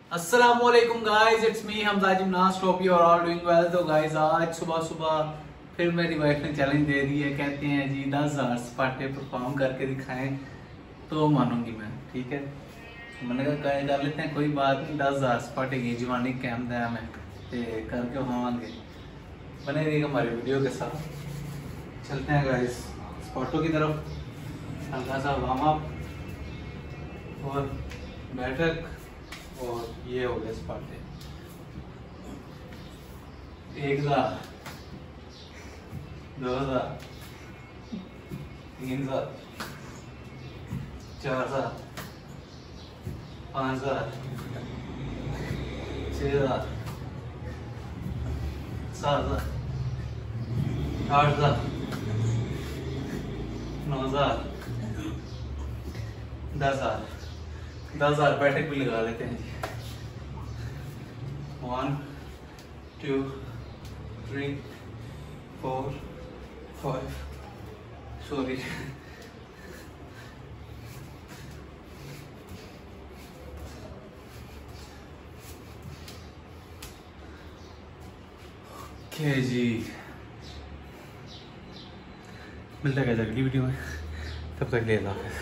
अस्सलामुअलैकुम guys, it's me Hamza gymnast, hope you are all doing well. तो guys आज सुबह सुबह फिर मेरी वाइफ ने चैलेंज दे दी है। कहते हैं जी 10,000 सपाटे परफॉर्म करके दिखाएं तो मानूंगी मैं। ठीक है, मैंने कहा कर लेते हैं, कोई बात नहीं। 10,000 सपाटे की जवानी कैम दिया मैं करके होंगे। बने रहिए हमारे वीडियो के साथ। चलते हैं गाइस स्पॉटों की तरफ। हल्का सा वार्म अप और बैठक, और ये हो गए स्पाटे। 1,000, 2,000, 3,000, 4,000, 5,000, 6,000, 7,000, 8,000, 9,000, 10,000। 10,000 बैठक भी लगा लेते हैं जी। 1 2 3 4 5 सॉरी ओके जी, मिलता है अगली वीडियो में। तब तक ले लो।